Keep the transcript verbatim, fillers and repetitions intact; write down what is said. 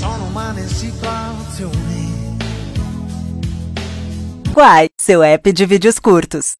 sono umane situazioni. Quai, seu app de vídeos curtos.